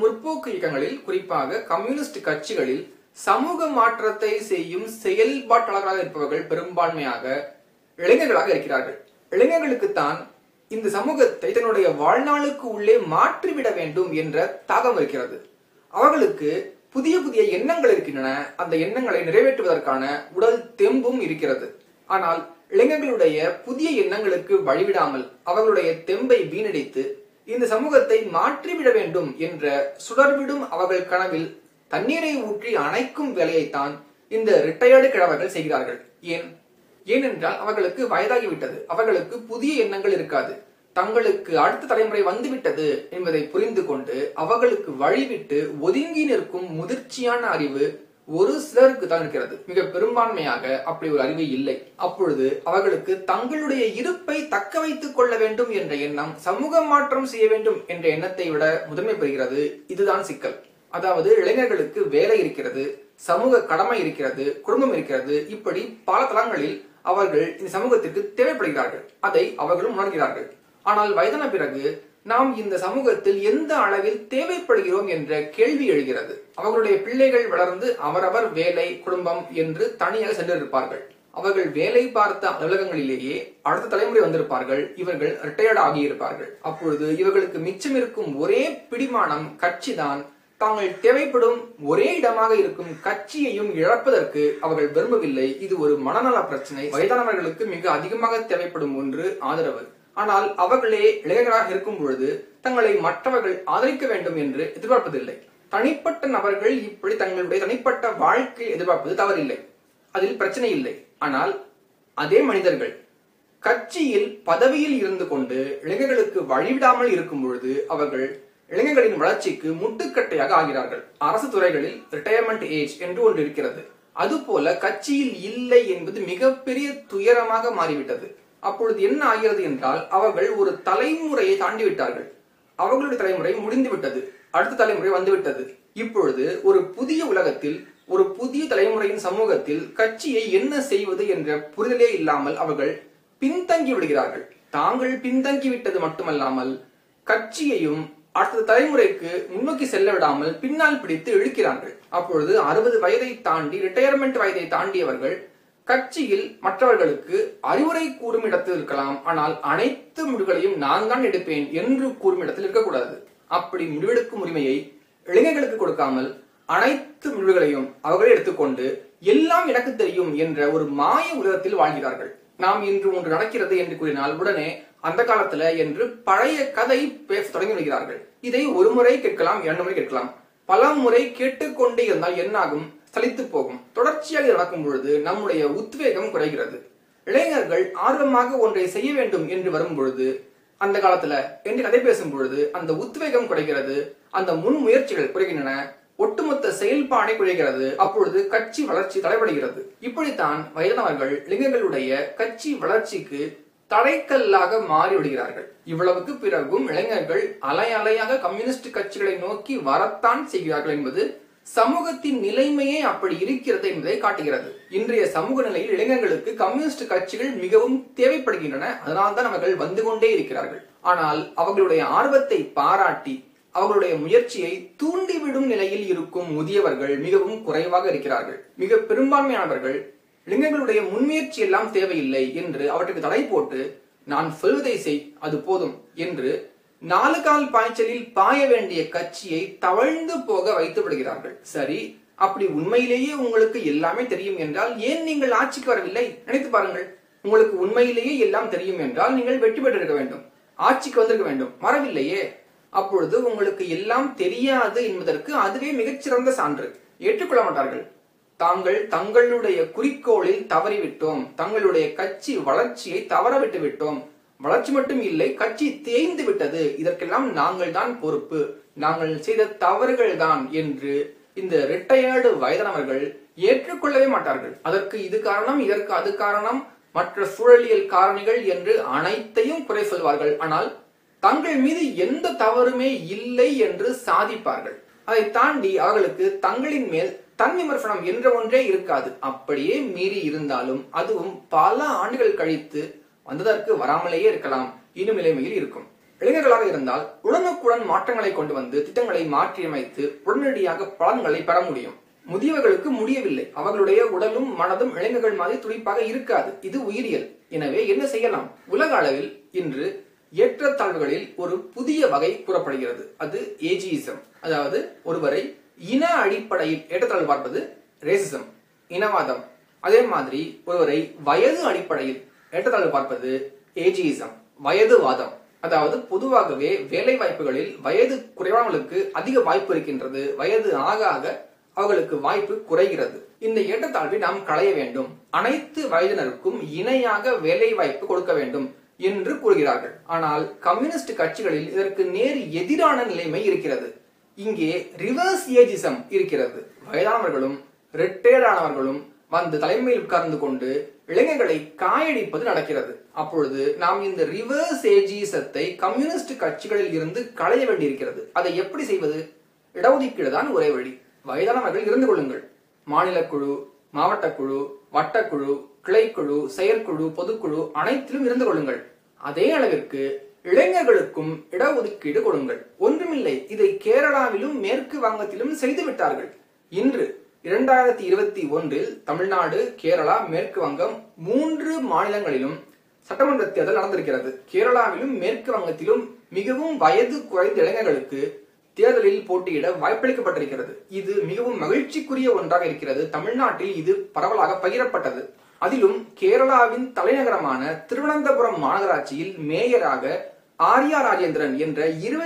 முற்போக்கு இயக்கங்களில், குறிப்பாக கம்யூனிஸ்ட் கட்சிகளில் சமூக மாற்றத்தை செய்யும் செயல்பாட்டாளர்களாக இருப்பவர்கள் பெரும்பான்மையாக இளைஞர்களாக இருக்கிறார்கள். இளைஞர்களுக்குத்தான் இந்த சமூகத்தை தன்னுடைய வாழ்நாளுக்கு உள்ளே மாற்றிவிட வேண்டும் என்ற தாகம் இருக்கிறது. அவர்களுக்கு புதிய புதிய எண்ணங்கள் இருக்கின்றன. அந்த எண்ணங்களை நிறைவேற்றுவதற்கான உடல் தெம்பும் இருக்கிறது. ஆனால் இளைஞர்களுடைய புதிய எண்ணங்களுக்கு வழிவிடாமல் அவர்களுடைய தெம்பை வீணடித்து இந்த சமூகத்தை மாற்றிவிட வேண்டும் என்ற சுடர்விடும் அவர்கள் கனவில் தண்ணீரை ஊற்றி அணைக்கும் வேலையைத்தான் இந்த ரிட்டையர்டு கிழவர்கள் செய்கிறார்கள். ஏனென்றால் அவர்களுக்கு வயதாகிவிட்டது. அவர்களுக்கு புதிய எண்ணங்கள் இருக்காது. தங்களுக்கு அடுத்த தலைமுறை வந்துவிட்டது என்பதை புரிந்து கொண்டு அவர்களுக்கு வழிவிட்டு ஒதுங்கி நிற்கும் முதிர்ச்சியான அறிவு ஒரு சிலருக்கு தான் இருக்கிறது. மிக பெரும்பான்மையாக அப்படி ஒரு அறிவு இல்லை. அப்பொழுது அவர்களுக்கு தங்களுடைய இருப்பை தக்க வைத்துக் கொள்ள வேண்டும் என்ற எண்ணம், சமூக மாற்றம் செய்ய வேண்டும் என்ற எண்ணத்தை விட முதன்மை பெறுகிறது. இதுதான் சிக்கல். அதாவது இளைஞர்களுக்கு வேலை இருக்கிறது, சமூக கடமை இருக்கிறது, குடும்பம் இருக்கிறது. இப்படி பல தளங்களில் அவர்கள் இந்த சமூகத்திற்கு தேவைப்படுகிறார்கள். அதை அவர்களும் உணர்கிறார்கள். ஆனால் வயதான பிறகு நாம் இந்த சமூகத்தில் எந்த அளவில் தேவைப்படுகிறோம் என்ற கேள்வி எழுகிறது. அவர்களுடைய பிள்ளைகள் வளர்ந்து அவரவர் வேலை, குடும்பம் என்று தனியாக சென்றிருப்பார்கள். அவர்கள் வேலை பார்த்த அலுவலகங்களிலேயே அடுத்த தலைமுறை வந்திருப்பார்கள். இவர்கள் ரிட்டையர்ட் ஆகியிருப்பார்கள். அப்பொழுது இவர்களுக்கு மிச்சம் இருக்கும் ஒரே பிடிமானம் கட்சிதான். தாங்கள் தேவைப்படும் ஒரே இடமாக இருக்கும் கட்சியையும் இழப்பதற்கு அவர்கள் விரும்பவில்லை. இது ஒரு மனநல பிரச்சனை. வயதானவர்களுக்கு மிக அதிகமாக தேவைப்படும் ஒன்று ஆதரவு. ஆனால் அவர்களே இளைஞர்களாக இருக்கும் பொழுது தங்களை மற்றவர்கள் ஆதரிக்க வேண்டும் என்று எதிர்பார்ப்பதில்லை. தனிப்பட்ட நபர்கள் இப்படி தங்களுடைய தனிப்பட்ட வாழ்க்கை எதிர்பார்ப்பது தவறில்லை, அதில் பிரச்சனை இல்லை. ஆனால் அதே மனிதர்கள் கட்சியில் பதவியில் இருந்து கொண்டு இளைஞர்களுக்கு வழிவிடாமல் இருக்கும் பொழுது அவர்கள் இளைஞர்களின் வளர்ச்சிக்கு முட்டுக்கட்டையாக ஆகிறார்கள். அரசு துறைகளில் ரிட்டையர்மெண்ட் ஏஜ் என்று ஒன்று இருக்கிறது. அதுபோல கட்சியில் இல்லை என்பது மிகப்பெரிய துயரமாக மாறிவிட்டது. அப்பொழுது என்ன ஆகிறது என்றால் அவர்கள் ஒரு தலைமுறையை தாண்டிவிட்டார்கள். அவர்களுடைய தலைமுறை முடிந்துவிட்டது, அடுத்த தலைமுறை வந்துவிட்டது. இப்பொழுது ஒரு புதிய உலகத்தில், ஒரு புதிய தலைமுறையின் சமூகத்தில் கட்சியை என்ன செய்வது என்ற புரிதலே இல்லாமல் அவர்கள் பின்தங்கி விடுகிறார்கள். தாங்கள் பின்தங்கி விட்டது மட்டுமல்லாமல் கட்சியையும் அடுத்த தலைமுறைக்கு முன்னோக்கி செல்ல விடாமல் பின்னால் பிடித்து இழுக்கிறார்கள். அப்பொழுது 60 வயதை தாண்டி, ரிட்டையர்மெண்ட் வயதை தாண்டியவர்கள் கட்சியில் மற்றவர்களுக்கு அறிவுரை கூறும் இடத்தில் இருக்கலாம். ஆனால் அனைத்து முடிவுகளையும் நான் தான் எடுப்பேன் என்று கூறும் இடத்தில் இருக்கக்கூடாது. அப்படி முடிவெடுக்கும் உரிமையை இளைஞர்களுக்கு கொடுக்காமல் அனைத்து முடிவுகளையும் அவர்களே எடுத்துக்கொண்டு எல்லாம் எனக்கு தெரியும் என்ற ஒரு மாய உலகத்தில் வாழ்கிறார்கள். நாம் இன்று ஒன்று நடக்கிறது என்று கூறினால் உடனே அந்த காலத்துல என்று பழைய கதை பேச தொடங்கி விடுகிறார்கள். இதை ஒரு முறை கேட்கலாம், 2 முறை கேட்கலாம். பல முறை கேட்டுக்கொண்டே இருந்தால் என்னாகும்? சலித்து போகும். தொடர்ச்சியாக நடக்கும் பொழுது நம்முடைய உத்வேகம் குறைகிறது. இளைஞர்கள் ஆர்வமாக ஒன்றை செய்ய வேண்டும் என்று வரும் பொழுது, அந்த காலத்துல என்று கதை பேசும் பொழுது அந்த உத்வேகம் குறைகிறது, அந்த முன் முயற்சிகள் குறைகின்றன, ஒட்டுமொத்த செயல்பாடை குறைகிறது. அப்பொழுது கட்சி வளர்ச்சி தடைபடுகிறது. இப்படித்தான் வயதானவர்கள் இளைஞர்களுடைய கட்சி வளர்ச்சிக்கு தடைக்கல்லாக மாறிவிடுகிறார்கள். இவ்வளவுக்கு பிறகும் இளைஞர்கள் அலை அலையாக கம்யூனிஸ்ட் கட்சிகளை நோக்கி வரத்தான் செய்கிறார்கள் என்பது சமூகத்தின் நிலைமையே அப்படி இருக்கிறது என்பதை காட்டுகிறது. இன்றைய சமூக நிலையில் இளைஞர்களுக்கு கம்யூனிஸ்ட் கட்சிகள் மிகவும் தேவைப்படுகின்றன. அதனால்தான் அவர்கள் வந்து கொண்டே இருக்கிறார்கள். ஆனால் அவர்களுடைய ஆர்வத்தை பாராட்டி அவர்களுடைய முயற்சியை தூண்டிவிடும் நிலையில் இருக்கும் முதியவர்கள் மிகவும் குறைவாக இருக்கிறார்கள். மிக பெரும்பான்மையானவர்கள் இளைஞர்களுடைய முன்முயற்சி எல்லாம் தேவையில்லை என்று அவற்றுக்கு தடை போட்டு, நான் சொல்வதை செய், அது போதும் என்று 4 கால் பாய்ச்சலில் பாய வேண்டிய கட்சியை தவழ்ந்து போக வைத்து விடுகிறார்கள். சரி, அப்படி உண்மையிலேயே உங்களுக்கு எல்லாமே தெரியும் என்றால் ஏன் நீங்கள் ஆட்சிக்கு வரவில்லை? நினைத்து பாருங்கள். உங்களுக்கு உண்மையிலேயே எல்லாம் தெரியும் என்றால் நீங்கள் வெற்றி பெற்றிருக்க வேண்டும், ஆட்சிக்கு வந்திருக்க வேண்டும். வரவில்லையே. அப்பொழுது உங்களுக்கு எல்லாம் தெரியாது என்பதற்கு அதுவே மிகச்சிறந்த சான்று. ஏற்றுக்கொள்ள மாட்டார்கள். தாங்கள் தங்களுடைய குறிக்கோளில் தவறிவிட்டோம், தங்களுடைய கட்சி வளர்ச்சியை தவறவிட்டு விட்டோம், வளர்ச்சி மட்டும் இல்லை கட்சி தேய்ந்து விட்டது, இதற்கெல்லாம் நாங்கள் தான் பொறுப்பு, நாங்கள் செய்த தவறுகள் தான் என்று இந்த ரிட்டையர்டு வயதானவர்கள் ஏற்றுக்கொள்ளவே மாட்டார்கள். அதற்கு இது காரணம், இதற்கு அது காரணம், மற்ற சூழலியல் காரணிகள் என்று அனைத்தையும் குறை சொல்வார்கள். ஆனால் தங்கள் மீது எந்த தவறுமே இல்லை என்று சாதிப்பார்கள். அதை தாண்டி அவர்களுக்கு தங்களின் மேல் தன் விமர்சனம் என்ற ஒன்றே இருக்காது. அப்படியே மீறி இருந்தாலும் அதுவும் பல ஆண்டுகள் கழித்து வந்ததற்கு வராமலேயே இருக்கலாம், இன்னும் நிலைமையில் இருக்கும். இளைஞர்களாக இருந்தால் உடனுக்குடன் மாற்றங்களை கொண்டு வந்து திட்டங்களை மாற்றியமைத்து உடனடியாக பலன்களை பெற முடியும். முதியவர்களுக்கு முடியவில்லை. அவர்களுடைய உடலும் மனதும் இளைஞர்கள் மாதிரி துடிப்பாக இருக்காது. இது உயிரியல். எனவே என்ன செய்யலாம்? உலக அளவில் இன்று ஏற்றத்தாழ்வுகளில் ஒரு புதிய வகை கூறப்படுகிறது. அது ஏஜிசம். அதாவது ஒருவரை இன அடிப்படையில் ஏற்றத்தாழ்வு பார்ப்பது ரேசிசம், இனவாதம். அதே மாதிரி ஒருவரை வயது அடிப்படையில் ஏற்றத்தாழ்வு பார்ப்பது ஏஜிசம், வயதுவாதம். அதாவது பொதுவாகவே வேலை வாய்ப்புகளில் வயது குறைவானவர்களுக்கு அதிக வாய்ப்பு இருக்கின்றது. வயது ஆக ஆக அவர்களுக்கு வாய்ப்பு குறைகிறது. இந்த ஏற்றத்தாழ்வை நாம் களைய வேண்டும். அனைத்து வயதினருக்கும் இணையாக வேலை வாய்ப்பு கொடுக்க வேண்டும் என்று கூறுகிறார்கள். ஆனால் கம்யூனிஸ்ட் கட்சிகளில் இதற்கு நேர் எதிரான நிலைமை இருக்கிறது. இங்கே ரிவர்ஸ் ஏஜிசம் இருக்கிறது. வயதானவர்களும் ரிட்டையர்ட் ஆனவர்களும் வந்து தலைமையில் உட்கார்ந்து கொண்டு இளைஞர்களை காயடிப்பது நடக்கிறது. அப்பொழுது நாம் இந்த ரிவர்ஸ் ஏஜிசத்தை கம்யூனிஸ்ட் கட்சிகளில் இருந்து களைய வேண்டியிருக்கிறது. அதை எப்படி செய்வது? இடஒதுக்கீடு தான் ஒரே வழி. வயதானவர்கள் இருந்து கொள்ளுங்கள். மாநில குழு, மாவட்ட குழு, வட்டக்குழு, கிளைக்குழு, செயற்குழு, பொதுக்குழு அனைத்திலும் இருந்து கொள்ளுங்கள். அதே அளவிற்கு இளைஞர்களுக்கும் இடஒதுக்கீடு கொடுங்கள். ஒன்றுமில்லை, இதை கேரளாவிலும் மேற்கு வங்கத்திலும் செய்து விட்டார்கள். இன்று 2021 தமிழ்நாடு, கேரளா, மேற்கு வங்கம் 3 மாநிலங்களிலும் சட்டமன்ற தேர்தல் நடந்திருக்கிறது. கேரளாவிலும் மேற்கு வங்கத்திலும் மிகவும் வயது குறைந்த இளைஞர்களுக்கு தேர்தலில் போட்டியிட வாய்ப்பளிக்கப்பட்டிருக்கிறது. இது மிகவும் மகிழ்ச்சிக்குரிய ஒன்றாக இருக்கிறது. தமிழ்நாட்டில் இது பரவலாக பகிரப்பட்டது. அதிலும் கேரளாவின் தலைநகரமான திருவனந்தபுரம் மாநகராட்சியில் மேயராக ஆர்யா ராஜேந்திரன் என்ற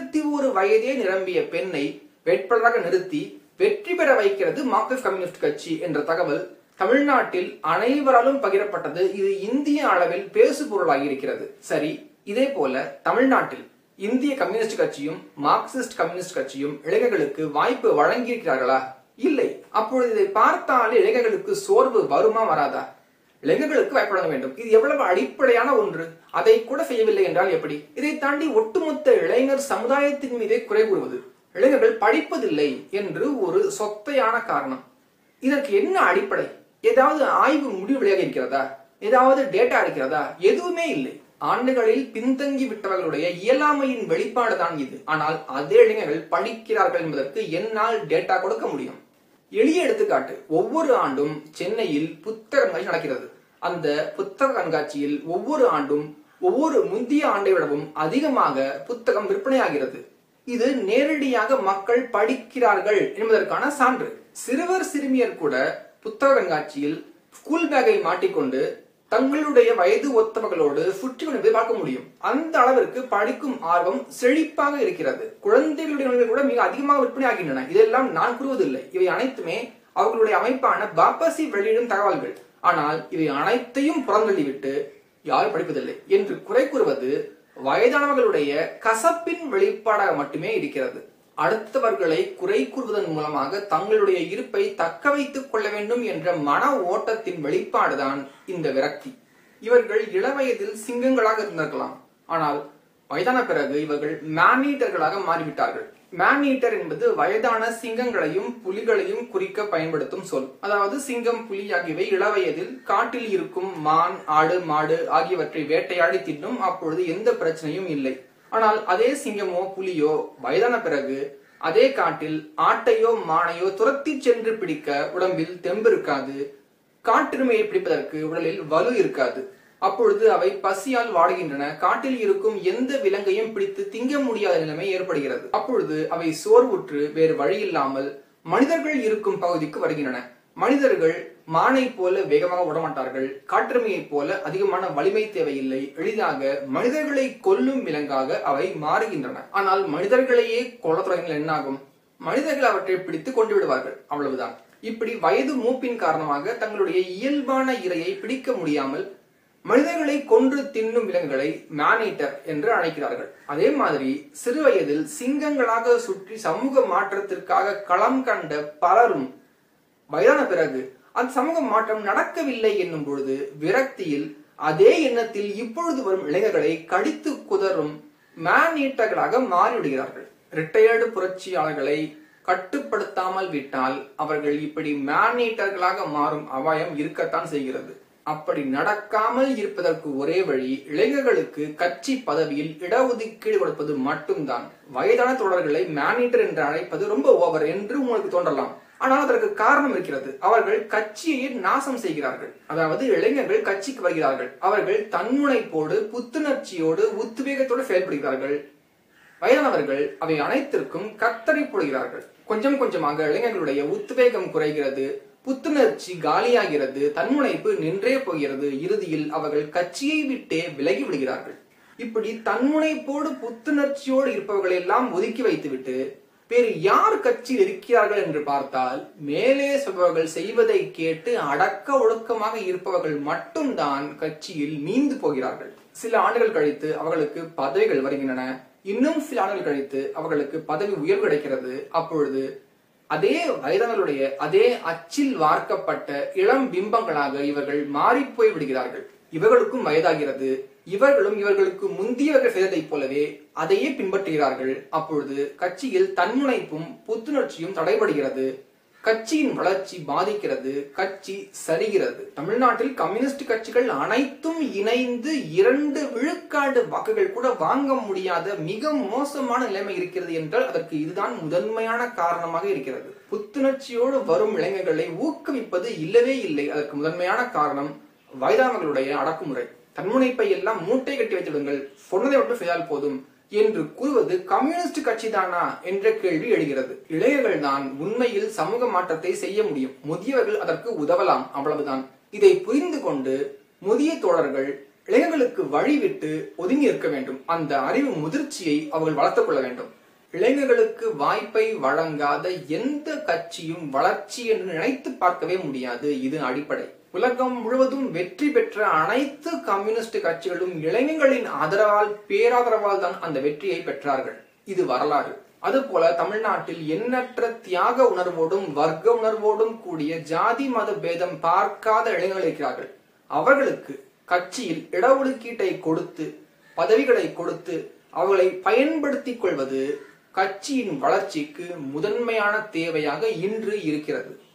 21 வயதே நிரம்பிய பெண்ணை வேட்பாளராக நிறுத்தி வெற்றி பெற வைக்கிறது மார்க்சிஸ்ட் கம்யூனிஸ்ட் கட்சி என்ற தகவல் தமிழ்நாட்டில் அனைவராலும் பகிரப்பட்டது. இது இந்திய அளவில் பேசு பொருளாகி இருக்கிறது. சரி, இதே போல தமிழ்நாட்டில் இந்திய கம்யூனிஸ்ட் கட்சியும் மார்க்சிஸ்ட் கம்யூனிஸ்ட் கட்சியும் இளைஞர்களுக்கு வாய்ப்பு வழங்கியிருக்கிறார்களா? இல்லை. அப்பொழுது இதை பார்த்தாலே இளைஞர்களுக்கு சோர்வு வருமா வராதா? இளைஞர்களுக்கு வாய்ப்பு வழங்க வேண்டும். இது எவ்வளவு அடிப்படையான ஒன்று. அதை கூட செய்யவில்லை என்றால் எப்படி? இதை தாண்டி ஒட்டுமொத்த இளைஞர் சமுதாயத்தின் மீதே குறை கூறுவது, இளைஞர்கள் படிப்பதில்லை என்று ஒரு சொத்தையான காரணம். இதற்கு என்ன அடிப்படை? ஏதாவது ஆய்வு முடிவு வெளியாக இருக்கிறதா? ஏதாவது டேட்டா இருக்கிறதா? எதுவுமே இல்லை. ஆண்டுகளில் பின்தங்கி விட்டவர்களுடைய இயலாமையின் வெளிப்பாடு தான் இது. ஆனால் அதே இளைஞர்கள் படிக்கிறார்கள் என்பதற்கு என்னால் டேட்டா கொடுக்க முடியும். எளிய எடுத்துக்காட்டு, ஒவ்வொரு ஆண்டும் சென்னையில் புத்தக கண்காட்சி நடக்கிறது. அந்த புத்தக கண்காட்சியில் ஒவ்வொரு ஆண்டும் ஒவ்வொரு முந்தைய ஆண்டை விடவும் அதிகமாக புத்தகம் விற்பனையாகிறது. இது நேரடியாக மக்கள் படிக்கிறார்கள் என்பதற்கான சான்று. சிறுவர் சிறுமியர் கூட புத்தக கண்காட்சியில் ஸ்கூல் பேக்கை மாட்டிக்கொண்டு தங்களுடைய வயது ஒத்தவர்களோடு சுற்றி கொண்டு பார்க்க முடியும். அந்த அளவிற்கு படிக்கும் ஆர்வம் செழிப்பாக இருக்கிறது. குழந்தைகளுடைய நூல்கள் கூட மிக அதிகமாக விற்பனை ஆகின்றன. இதெல்லாம் நான் கூறுவதில்லை. இவை அனைத்துமே அவர்களுடைய அமைப்பான பாப்பசி வெளியிடும் தகவல்கள். ஆனால் இவை அனைத்தையும் புறந்தள்ளிவிட்டு யாரும் படிப்பதில்லை என்று குறை கூறுவது வயதானவர்களுடைய கசப்பின் வெளிப்பாடாக மட்டுமே இருக்கிறது. அடுத்தவர்களை குறை கூறுவதன் மூலமாக தங்களுடைய இருப்பை தக்க வைத்துக் கொள்ள வேண்டும் என்ற மன ஓட்டத்தின் வெளிப்பாடுதான் இந்த விரக்தி. இவர்கள் இளவயதில் சிங்கங்களாக இருந்திருக்கலாம். ஆனால் வயதான பிறகு இவர்கள் மேனீட்டர்களாக மாறிவிட்டார்கள். மேனீட்டர் என்பது வயதான சிங்கங்களையும் புலிகளையும் குறிக்க பயன்படுத்தும் சொல். அதாவது சிங்கம், புலி ஆகியவை இளவயதில் காட்டில் இருக்கும் மான், ஆடு, மாடு ஆகியவற்றை வேட்டையாடி தின்னும். அப்பொழுது எந்த பிரச்சனையும் இல்லை. ஆனால் அதே சிங்கமோ புலியோ வயதான பிறகு அதே காட்டில் ஆட்டையோ மானையோ துரத்தி சென்று பிடிக்க உடம்பில் தெம்பு இருக்காது. காட்டெருமையை பிடிப்பதற்கு உடலில் வலு இருக்காது. அப்பொழுது அவை பசியால் வாடுகின்றன. காட்டில் இருக்கும் எந்த விலங்கையும் பிடித்து திங்க முடியாத நிலைமை ஏற்படுகிறது. அப்பொழுது அவை சோர்வுற்று வேறு வழியில்லாமல் மனிதர்கள் இருக்கும் பகுதிக்கு வருகின்றன. மனிதர்கள் மானை போல வேகமாக ஓடமாட்டார்கள். காட்டெருமையை போல அதிகமான வலிமை தேவையில்லை. எளிதாக மனிதர்களை கொல்லும் விலங்காக அவை மாறுகின்றன. ஆனால் மனிதர்களையே கொல்ல தொடங்கினால் என்னாகும்? மனிதர்கள் அவற்றை பிடித்து கொண்டு விடுவார்கள். அவ்வளவுதான். இப்படி வயது மூப்பின் காரணமாக தங்களுடைய இயல்பான இரையை பிடிக்க முடியாமல் மனிதர்களை கொன்று தின்னும் விலங்குகளை மேனீட்டர் என்று அழைக்கிறார்கள். அதே மாதிரி சிறு வயதில் சிங்கங்களாக சுற்றி சமூக மாற்றத்திற்காக களம் கண்ட பலரும் வயதான பிறகு அந்த சமூக மாற்றம் நடக்கவில்லை என்னும் பொழுது விரக்தியில் அதே எண்ணத்தில் இப்பொழுது வரும் இளைஞர்களை கடித்து குதறும் மேனீட்டர்களாக மாறிவிடுகிறார்கள். ரிட்டையர்டு புரட்சியாளர்களை கட்டுப்படுத்தாமல் விட்டால் அவர்கள் இப்படி மேனீட்டர்களாக மாறும் அபாயம் இருக்கத்தான் செய்கிறது. அப்படி நடக்காமல் இருப்பதற்கு ஒரே வழி இளைஞர்களுக்கு கட்சி பதவியில் இடஒதுக்கீடு கொடுப்பது மட்டும்தான். வயதான தோழர்களை மேனேஜர் என்று அழைப்பது ரொம்ப ஓவர் என்று உங்களுக்கு தோன்றலாம். ஆனால் அதற்கு காரணம் இருக்கிறது. அவர்கள் கட்சியை நாசம் செய்கிறார்கள். அதாவது இளைஞர்கள் கட்சிக்கு வருகிறார்கள், அவர்கள் தன்முனைப்போடு புத்துணர்ச்சியோடு உத்வேகத்தோடு செயல்படுகிறார்கள். வயதானவர்கள் அவை அனைத்திற்கும் கத்தரி போடுகிறார்கள். கொஞ்சம் கொஞ்சமாக இளைஞர்களுடைய உத்வேகம் குறைகிறது, புத்துணர்ச்சி காலியாகிறது, தன்முனைப்பு நின்றே போகிறது. இறுதியில் அவர்கள் கட்சியை விட்டே விலகி விடுகிறார்கள். இப்படி தன்முனைப்போடு புத்துணர்ச்சியோடு இருப்பவர்களை எல்லாம் ஒதுக்கி வைத்துவிட்டு வேறு யார் கட்சியில் இருக்கிறார்கள் என்று பார்த்தால் மேலே சொல்பவர்கள் செய்வதை கேட்டு அடக்க ஒடுக்கமாக இருப்பவர்கள் மட்டும்தான் கட்சியில் நீந்து போகிறார்கள். சில ஆண்டுகள் கழித்து அவர்களுக்கு பதவிகள் வருகின்றன. இன்னும் சில ஆண்டுகள் கழித்து அவர்களுக்கு பதவி உயர்வு கிடைக்கிறது. அப்பொழுது அதே வயதானவர்களுடைய அதே அச்சில் வார்க்கப்பட்ட இளம் பிம்பங்களாக இவர்கள் மாறி போய் விடுகிறார்கள். இவர்களுக்கும் வயதாகிறது. இவர்களும் இவர்களுக்கு முந்தியவர்கள் செய்ததை போலவே அதையே பின்பற்றுகிறார்கள். அப்பொழுது கட்சியில் தன்முனைப்பும் புத்துணர்ச்சியும் தடைபடுகிறது. கட்சியின் வளர்ச்சி பாதிக்கிறது, கட்சி சரிகிறது. தமிழ்நாட்டில் கம்யூனிஸ்ட் கட்சிகள் அனைத்தும் இணைந்து 2 விழுக்காடு வாக்குகள் கூட வாங்க முடியாத மிக மோசமான நிலைமை இருக்கிறது என்றால் அதற்கு இதுதான் முதன்மையான காரணமாக இருக்கிறது. புத்துணர்ச்சியோடு வரும் இளைஞர்களை ஊக்குவிப்பது இல்லவே இல்லை. அதற்கு முதன்மையான காரணம் வயதானவர்களுடைய அடக்குமுறை. தன்முனைப்பை எல்லாம் மூட்டை கட்டி வைத்துவிடுங்கள், சொன்னதை மட்டும் செய்தால் போதும் என்று கூறுவது கம்யூனிஸ்ட் கட்சி தானா என்ற கேள்வி எழுகிறது. இளைஞர்கள் தான் உண்மையில் சமூக மாற்றத்தை செய்ய முடியும், முதியவர்கள் அதற்கு உதவலாம், அவ்வளவுதான். இதை புரிந்து கொண்டு முதிய தோழர்கள் இளைஞர்களுக்கு வழிவிட்டு ஒதுங்கி இருக்க வேண்டும். அந்த அறிவு முதிர்ச்சியை அவர்கள் வளர்த்துக் கொள்ள வேண்டும். இளைஞர்களுக்கு வாய்ப்பை வழங்காத எந்த கட்சியும் வளர்ச்சி என்று நினைத்து பார்க்கவே முடியாது. இது அடிப்படை. உலகம் முழுவதும் வெற்றி பெற்ற அனைத்து கம்யூனிஸ்ட் கட்சிகளும் இளைஞர்களின் ஆதரவால் பேராதரவால் தான் அந்த வெற்றியை பெற்றார்கள். இது வரலாறு. அதுபோல தமிழ்நாட்டில் எண்ணற்ற தியாக உணர்வோடும் வர்க்க உணர்வோடும் கூடிய ஜாதி மத பேதம் பார்க்காத இளைஞர்கள் இருக்கிறார்கள். அவர்களுக்கு கட்சியில் இடஒதுக்கீட்டை கொடுத்து பதவிகளை கொடுத்து அவர்களை பயன்படுத்திக் கொள்வது கட்சியின் வளர்ச்சிக்கு முதன்மையான தேவையாக இன்று இருக்கிறது.